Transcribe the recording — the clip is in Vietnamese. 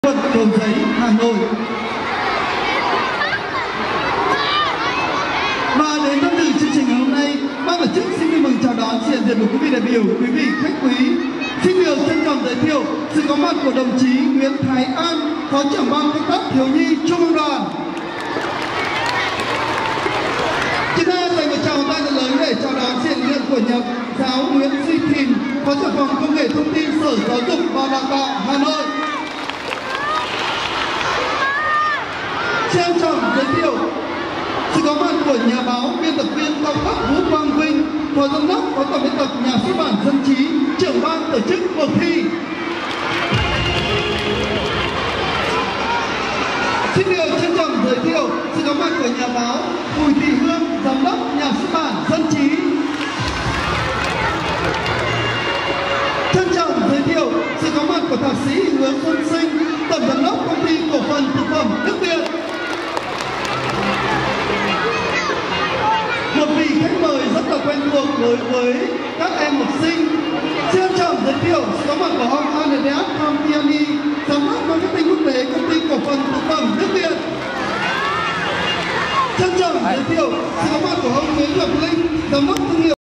quận Cầu Giấy, Hà Nội. Và đến tham dự chương trình ngày hôm nay, ban tổ chức xin vui mừng chào đón sự hiện diện của quý vị đại biểu, quý vị khách quý. Xin được trân trọng giới thiệu sự có mặt của đồng chí Nguyễn Thái An, Phó trưởng ban công tác thiếu nhi Trung ương Đoàn. Chúng ta dành một tràng tay thật lớn để chào đón sự hiện diện của nhà giáo Nguyễn Duy Thìn, Phó trưởng phòng công nghệ thông tin Sở Giáo dục và Đào tạo Hà Nội. Trân trọng giới thiệu sự có mặt của nhà báo biên tập viên cao cấp Vũ Quang Vinh, Phó giám đốc Phó tổng biên tập Nhà xuất bản Dân trí, trưởng ban tổ chức cuộc thi. Xin được trân trọng giới thiệu sự có mặt của nhà báo Bùi Thị Hương, giám đốc Nhà xuất bản Dân trí. Trân trọng giới thiệu sự có mặt của thạc sĩ Hứa Xuân Sinh, tổng giám đốc công ty cổ phần thực phẩm Đức Việt. Một vị khách mời rất là quen thuộc đối với các em học sinh. Xin trọng giới thiệu sự có mặt của ông Andreas Campiani, giám đốc marketing quốc tế công ty cổ phần thực phẩm Đức Việt. Trân trọng giới thiệu sự có mặt của ông Nguyễn Ngọc Linh, giám đốc thương hiệu